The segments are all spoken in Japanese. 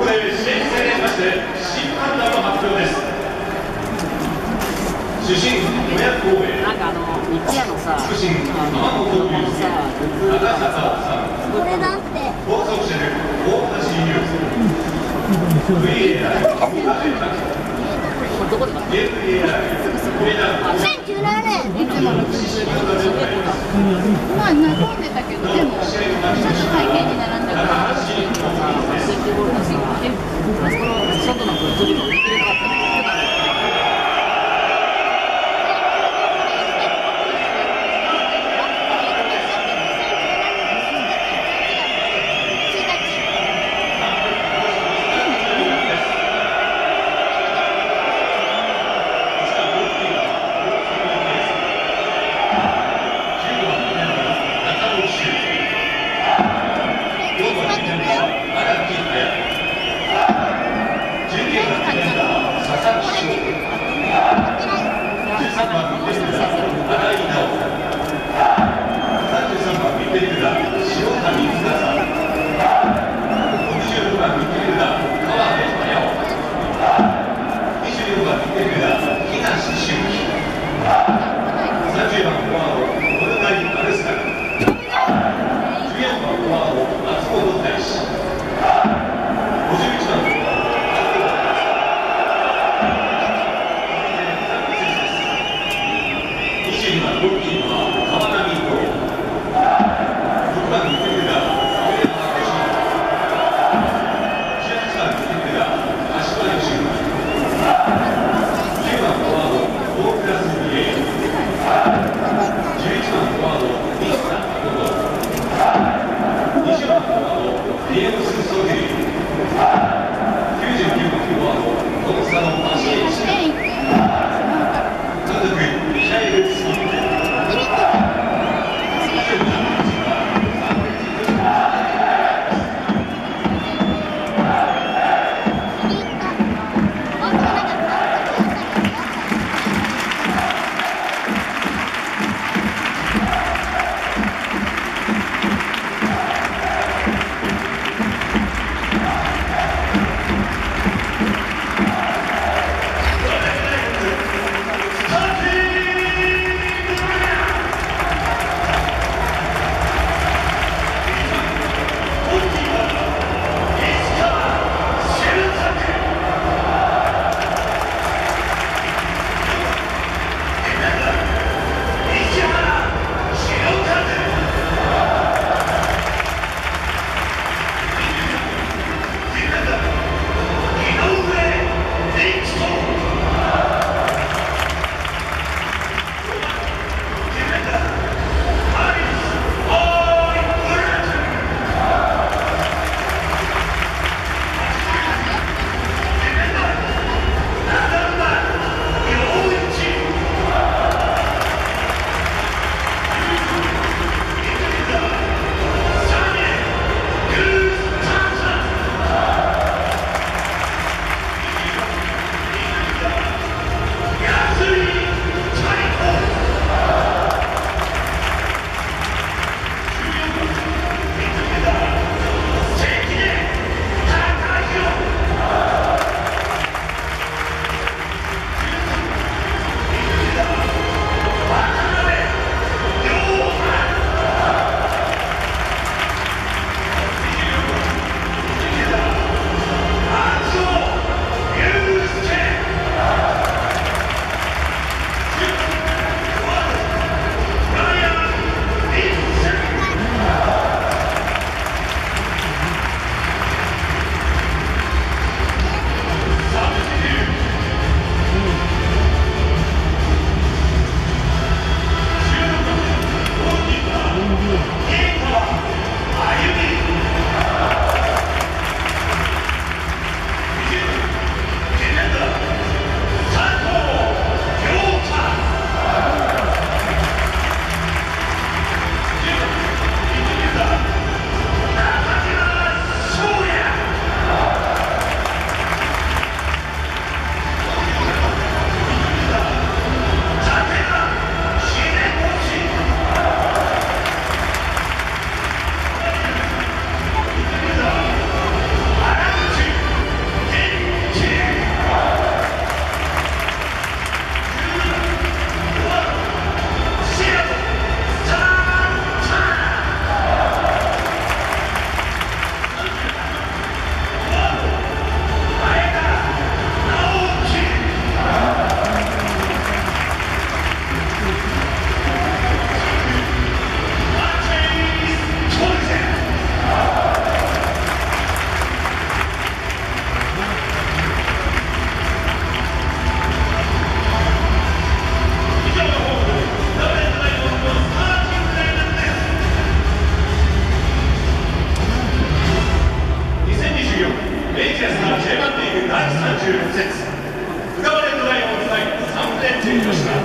で試合にされまして新判断の発表です。主審小屋光栄、 なんか日夜のさ、 副審天本龍介、高坂さん、 これだって。 放送してる大橋優介、VAR、 これどこで買ったの？ 2017年。 まあ混んでたけど、でもちょっと会見に並んだから。 スイッチボールだし、あそこの外のグッズにも見切れなかったね。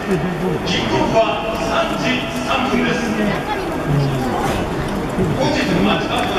キックオフは3時3分です。本日のマッチアップ